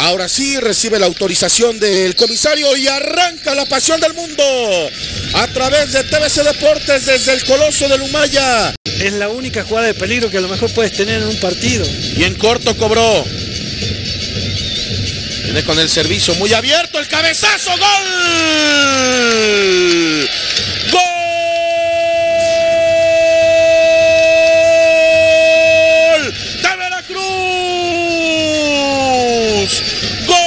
Ahora sí recibe la autorización del comisario y arranca la pasión del mundo a través de TVC Deportes desde el Coloso del Humaya. Es la única jugada de peligro que a lo mejor puedes tener en un partido. Y en corto cobró. Viene con el servicio muy abierto, el cabezazo, ¡gol! ¡Gol! ¡De Veracruz! ¡Gol!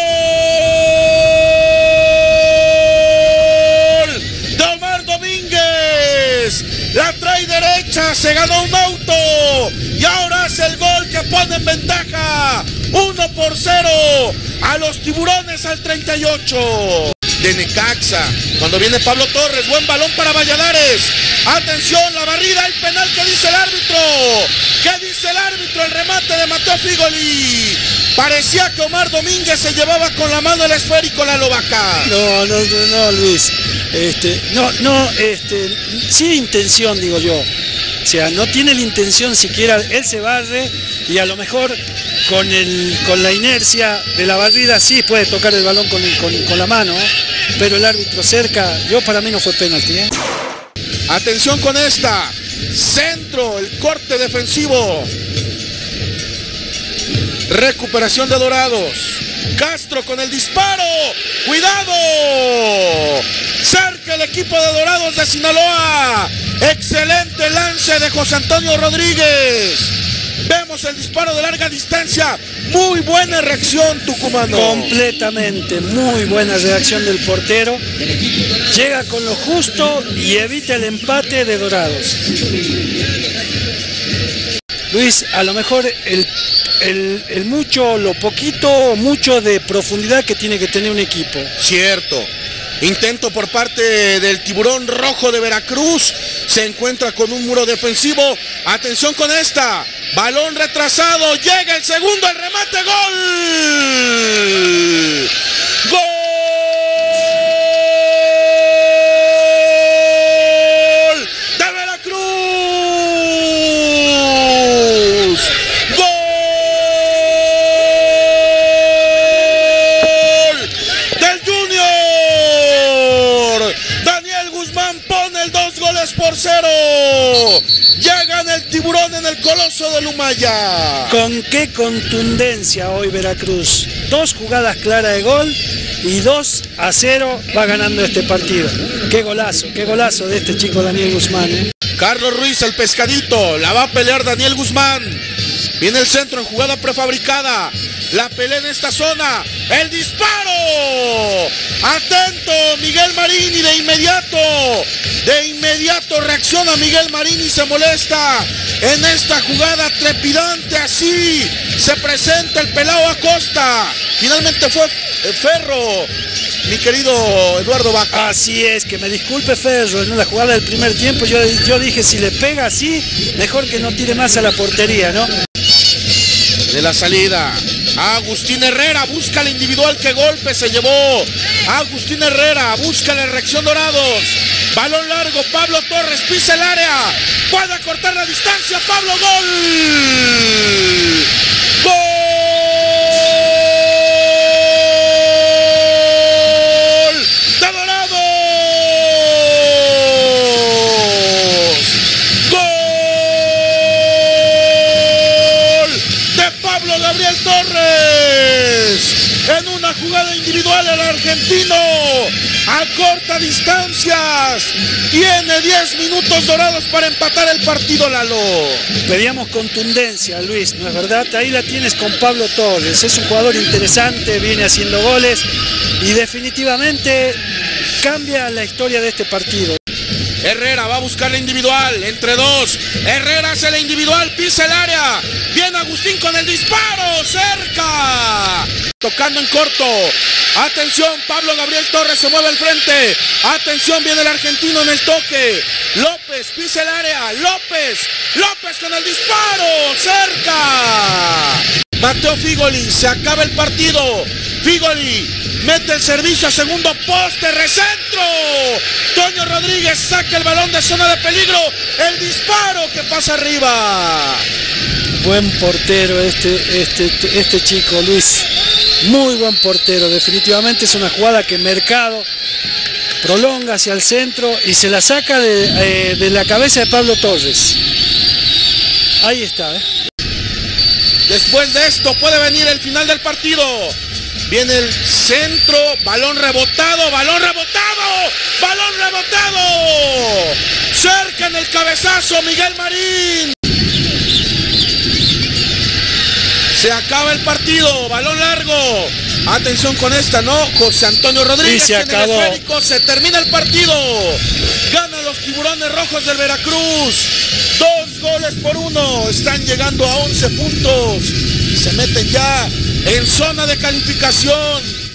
¡De Omar Domínguez! La trae derecha, se ganó un auto y ahora hace el gol que pone en ventaja 1-0 a los Tiburones al 38 de Necaxa. Cuando viene Pablo Torres, buen balón para Valladares. Atención, la barrida, el penal, ¿qué dice el árbitro? ¿Qué dice el árbitro? El remate de Mateo Figoli. Parecía que Omar Domínguez se llevaba con la mano el esférico la lobaca. No, Luis. Sin intención, digo yo. O sea, no tiene la intención siquiera, él se barre y a lo mejor con la inercia de la barrida sí puede tocar el balón con la mano, pero el árbitro cerca, para mí no fue penalti. Atención con esta, centro, el corte defensivo. Recuperación de Dorados. Castro con el disparo. ¡Cuidado! Cerca el equipo de Dorados de Sinaloa. Excelente lance de José Antonio Rodríguez. Vemos el disparo de larga distancia. Muy buena reacción, tucumano. Completamente, muy buena reacción del portero. Llega con lo justo y evita el empate de Dorados. Luis, a lo mejor el mucho, lo poquito, mucho de profundidad que tiene que tener un equipo. Cierto. Intento por parte del Tiburón Rojo de Veracruz. Se encuentra con un muro defensivo. Atención con esta. Balón retrasado. Llega el segundo. El remate. ¡Gol! ¡Gol! ¡De Veracruz! ¡Gol! ¡Del Junior! Daniel Guzmán pone el 2-0. Llegan el Tiburón en el Coloso del Humaya. Con qué contundencia hoy Veracruz. 2 jugadas claras de gol y 2-0 va ganando este partido. Qué golazo de este chico Daniel Guzmán. Carlos Ruiz, el pescadito, la va a pelear Daniel Guzmán. Viene el centro en jugada prefabricada. La pelea en esta zona. El disparo. Atento Miguel Marín y de inmediato reacciona Miguel Marín y se molesta. En esta jugada trepidante así se presenta el pelao Acosta. Finalmente fue Ferro, mi querido Eduardo Vaca. Así es, que me disculpe Ferro, en la jugada del primer tiempo yo dije si le pega así, mejor que no tire más a la portería, ¿no? De la salida, Agustín Herrera busca el individual, que golpe se llevó. Agustín Herrera busca la reacción Dorados. Balón largo, Pablo Torres pisa el área. Puede acortar la distancia, Pablo, gol. ¡Gol! ¡De Dorados! Gabriel Torres en una jugada individual. El argentino acorta distancias. Tiene 10 minutos Dorados para empatar el partido, Lalo. Pedíamos contundencia, Luis, ¿no es verdad? Ahí la tienes con Pablo Torres. Es un jugador interesante, viene haciendo goles y definitivamente cambia la historia de este partido. Herrera va a buscar la individual, entre dos. Herrera hace la individual, pisa el área. Viene Agustín con el disparo, cerca. Tocando en corto. Atención, Pablo Gabriel Torres se mueve al frente. Atención, viene el argentino en el toque. López pisa el área. López con el disparo, cerca. Mateo Figoli, se acaba el partido. Figoli mete el servicio a segundo poste, recentro. Toño Rodríguez saca el balón de zona de peligro. El disparo que pasa arriba. buen portero este chico, Luis. Muy buen portero, definitivamente es una jugada que Mercado prolonga hacia el centro y se la saca de la cabeza de Pablo Torres. Ahí está, Después de esto puede venir el final del partido. Viene el centro, balón rebotado, balón rebotado, balón rebotado. Cerca en el cabezazo Miguel Marín. Se acaba el partido, balón largo. Atención con esta, ¿no? José Antonio Rodríguez se en el acabó. esférico, se termina el partido. Ganan los Tiburones Rojos del Veracruz. 2-1. Están llegando a 11 puntos. Y se meten ya en zona de calificación.